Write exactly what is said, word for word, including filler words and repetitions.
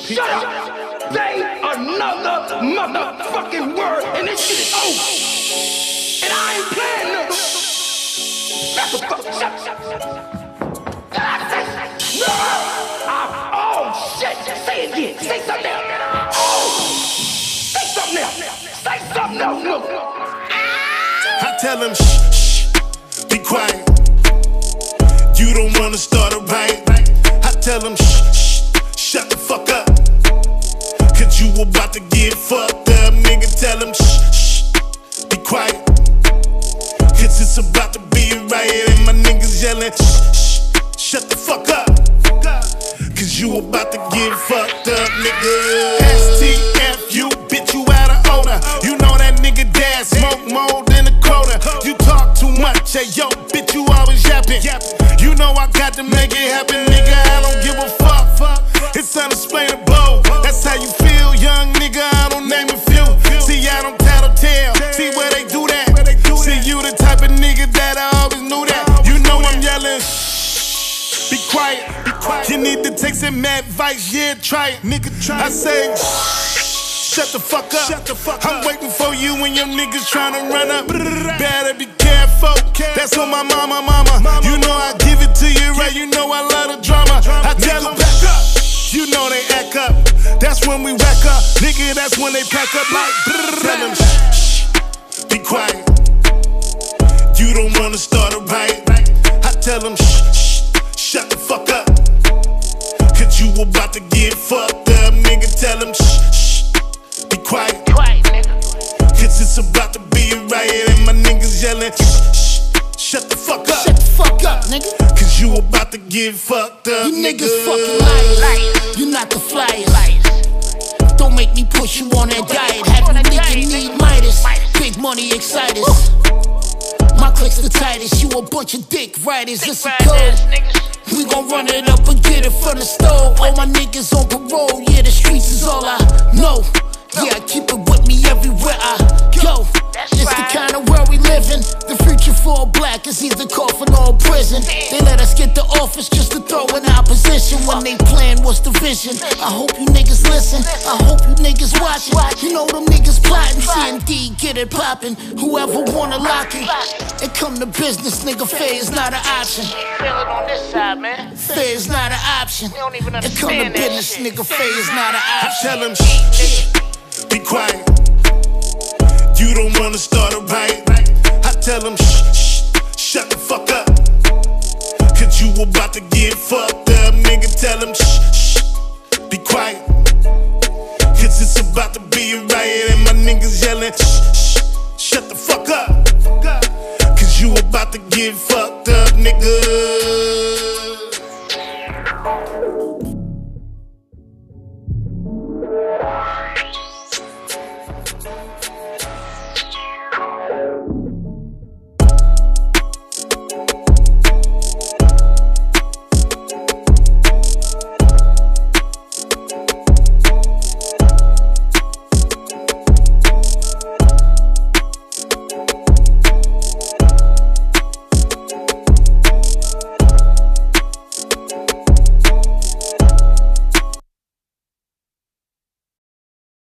Shut up! Say another motherfucking word, and this shit is over. And I ain't playing no. That's a fuck. Shut, shut, shut. Did I say? No! I, oh shit! Say it again. Say something else. Oh! Say something else. Say something else. Look. I tell him shh, shh, be quiet. You don't wanna start a riot. I tell him shh, shh, shut the fuck up. Cause you about to get fucked up. Nigga tell him shh, shh, be quiet. Cause it's about to be a riot. And my niggas yelling shh, shh, shut the fuck up. Cause you about to get fucked up, nigga. S T F U, bitch, you out of order. You know that nigga dad smoke more than a quota. You talk too much, hey yo, bitch, you always yapping. You know I got to make it happen, nigga, I don't give a fuck. It's unexplainable, that's how you feel, young nigga, I don't name a few. See, I don't tattletale, see where they do that. See, you the type of nigga that I always knew that. You know I'm yelling, be quiet, be quiet. You need to take some advice, yeah, try it, nigga, try it. I say, shut the fuck up. Shut the fuck I'm up. Waiting for you when your niggas tryna run up. Better be careful. That's on my mama, mama. You know I give it to you right. You know I love the drama. I tell them back up. You know they act up. That's when we rack up. Nigga, that's when they pack up like. Tell them shh, shh, be quiet. You don't wanna start a riot. I tell them shh, shh, shut the fuck up. Cause you about to get fucked up. Nigga, tell them shh, shh, be quiet. Quiet, nigga. Cause it's about to be a riot. And my niggas yelling shh, shh, shut the fuck up. Shut the fuck up, nigga. Cause you about to get fucked up, You nigga. niggas fucking liars. You not the flyers. Don't make me push you on that diet. Have you nigga need Midas. Big money exciters. My click's the tightest. You a bunch of dick riders. It's a code. We gon' run it up and get it from the stove. All my niggas on parole. Yeah, the streets is all I know. Yeah, I keep it with me everywhere I go. It's the kind of world we live in. The future for a black is either coffin or prison. They let us get the office just to throw in opposition. When they plan, what's the vision? I hope you niggas listen. I hope you niggas watching. You know them niggas plotting. C and D, get it poppin'. Whoever wanna lock it. It come to business, nigga. Fair is not an option. Feel it on this side, man. Fair is not an option. We don't even It come to understand that business, shit. nigga. Fair is not an I option. tell him shh, shh, be quiet. You don't wanna start a riot. I tell him shh, shh, shut the fuck up. Cause you about to get fucked up. Nigga, tell him shh, shh, be quiet. Cause it's about to be a riot. And my niggas yelling shh, shh, shut the fuck up. Cause you about to get fucked up, nigga.